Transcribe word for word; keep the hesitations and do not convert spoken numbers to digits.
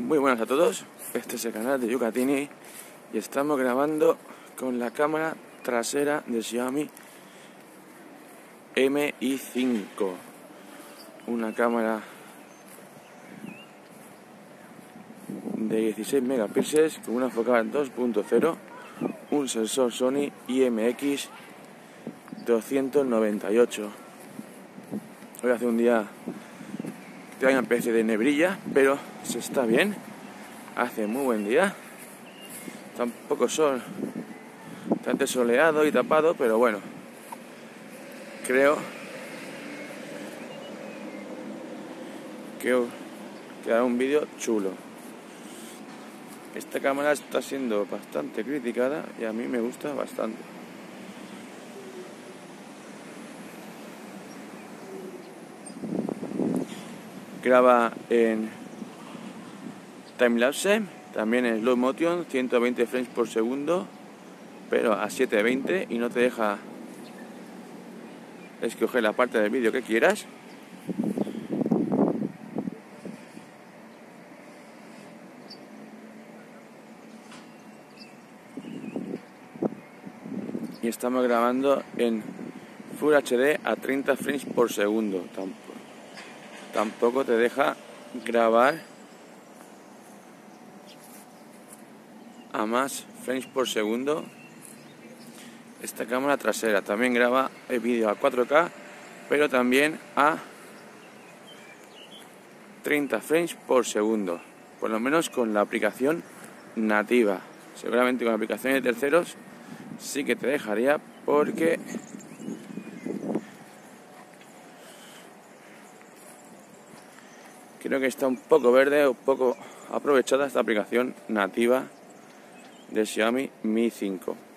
Muy buenas a todos, este es el canal de Yucatini y estamos grabando con la cámara trasera de Xiaomi Mi cinco, una cámara de dieciséis megapíxeles con una focal dos punto cero, un sensor Sony I M X doscientos noventa y ocho. Hoy hace un día que hay una especie de neblilla, pero se está bien, hace muy buen día, tampoco sol, bastante soleado y tapado, pero bueno, creo que quedará un vídeo chulo. Esta cámara está siendo bastante criticada y a mí me gusta bastante. Graba en timelapse, también en slow motion, ciento veinte frames por segundo, pero a setecientos veinte, y no te deja escoger la parte del vídeo que quieras. Y estamos grabando en Full H D a treinta frames por segundo. Tampoco, tampoco te deja grabar a más frames por segundo. Esta cámara trasera también graba el vídeo a cuatro K, pero también a treinta frames por segundo, por lo menos con la aplicación nativa. Seguramente con aplicaciones de terceros sí que te dejaría, porque creo que está un poco verde, un poco aprovechada esta aplicación nativa de Xiaomi Mi cinco.